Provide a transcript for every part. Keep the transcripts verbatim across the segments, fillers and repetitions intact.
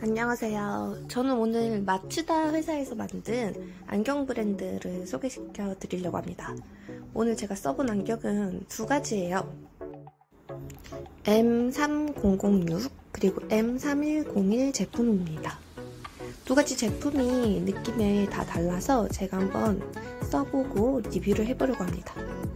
안녕하세요. 저는 오늘 마츠다 회사에서 만든 안경 브랜드를 소개시켜 드리려고 합니다. 오늘 제가 써본 안경은 두 가지예요. 엠 삼공공육 그리고 엠 삼일공일 제품입니다. 두 가지 제품이 느낌이 다 달라서 제가 한번 써보고 리뷰를 해보려고 합니다.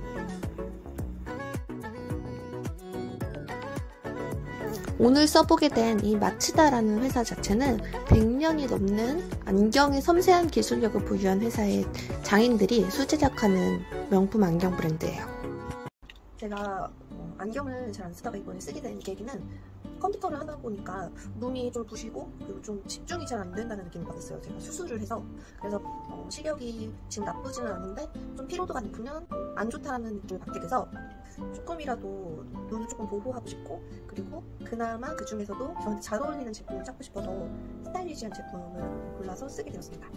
오늘 써보게 된 이 마츠다라는 회사 자체는 백 년이 넘는 안경의 섬세한 기술력을 보유한 회사의 장인들이 수제작하는 명품 안경 브랜드예요. 제가 안경을 잘 안 쓰다가 이번에 쓰게 된 계기는 컴퓨터를 하다 보니까 눈이 좀 부시고 그리고 좀 집중이 잘 안 된다는 느낌을 받았어요. 제가 수술을 해서. 그래서 어, 시력이 지금 나쁘지는 않은데 좀 피로도가 높으면 안 좋다는 느낌을 받게 돼서 조금이라도 눈을 조금 보호하고 싶고, 그리고 그나마 그 중에서도 저한테 잘 어울리는 제품을 찾고 싶어서 스타일리시한 제품을 골라서 쓰게 되었습니다.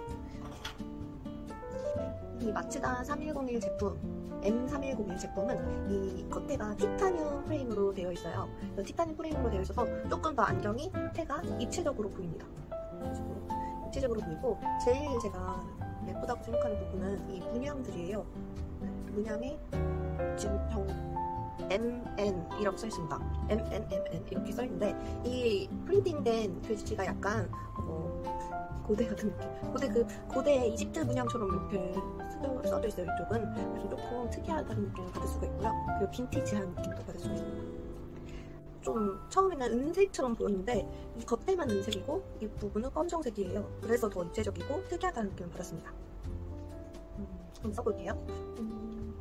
이 마츠다 삼일공일 제품, 엠 삼일공일 제품은 이 겉에가 티타늄 프레임으로 되어 있어요. 티타늄 프레임으로 되어 있어서 조금 더 안경이 태가 입체적으로 보입니다. 입체적으로 보이고, 제일 제가 예쁘다고 생각하는 부분은 이 문양들이에요. 문양에 지금 형 엠 엔 이라고 써있습니다. 엠 엔 엠 엔 이렇게 써있는데, 이 프린팅된 글씨가 약간 어, 고대 같은 느낌. 고대 그 고대 이집트 문양처럼 이렇게 써져 있어요. 이쪽은. 그래서 조금 특이하다는 느낌을 받을 수가 있고요. 그리고 빈티지한 느낌도 받을 수가 있습니다. 좀 처음에는 은색처럼 보였는데 이 겉에만 은색이고 이 부분은 검정색이에요. 그래서 더 입체적이고 특이하다는 느낌을 받았습니다. 음, 한번 써볼게요. 음,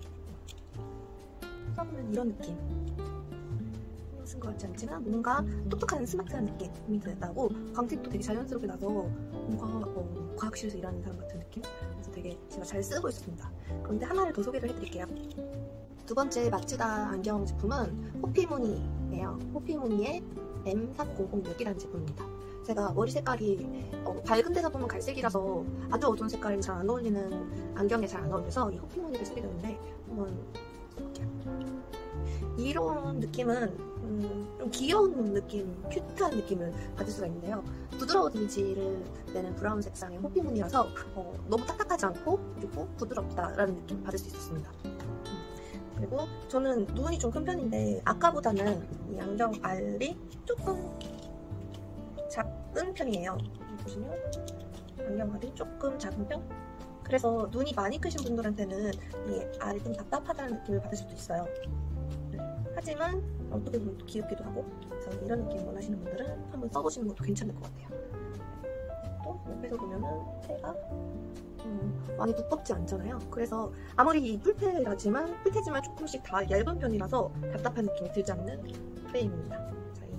써보면 이런 느낌. 쓴 것 같지 않지만 뭔가 똑똑한 스마트한 느낌이 나고, 광택도 되게 자연스럽게 나서 뭔가 어, 과학실에서 일하는 사람 같은 느낌? 그래서 되게 제가 잘 쓰고 있었습니다. 그런데 하나를 더 소개를 해드릴게요. 두 번째 마츠다 안경 제품은 호피무늬예요. 호피무늬의 엠 삼공공육이라는 제품입니다. 제가 머리 색깔이 어, 밝은 데서 보면 갈색이라서 아주 어두운 색깔이 잘 안 어울리는 안경에 잘 안 어울려서 이 호피무늬를 쓰게 되는데, 한번 써볼게요. 이런 느낌은 음, 좀 귀여운 느낌, 큐트한 느낌을 받을 수가 있는데요. 부드러운 이미지를 내는 브라운 색상의 호피무늬라서 어, 너무 딱딱하지 않고 그리고 부드럽다라는 느낌을 받을 수 있었습니다. 그리고 저는 눈이 좀 큰 편인데 아까보다는 이 안경 알이 조금 작은 편이에요. 보시면 안경 알이 조금 작은 편? 그래서 눈이 많이 크신 분들한테는 이 알이 좀 답답하다는 느낌을 받을 수도 있어요. 하지만 어떻게 보면 또 귀엽기도 하고, 그래서 이런 느낌 원하시는 분들은 한번 써보시는 것도 괜찮을 것 같아요. 또 옆에서 보면은 태가 음, 많이 두껍지 않잖아요. 그래서 아무리 풀테라지만 풀테지만 조금씩 다 얇은 편이라서 답답한 느낌이 들지 않는 프레임입니다. 자, 이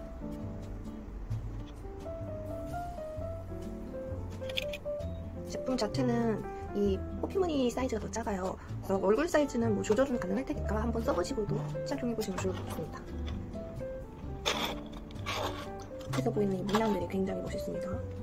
제품 자체는 이 호피무늬 사이즈가 더 작아요. 그래서 얼굴 사이즈는 뭐 조절은 가능할 테니까 한번 써보시고도 착용해보시면 좋을 것 같습니다. 앞에서 보이는 이 문양들이 굉장히 멋있습니다.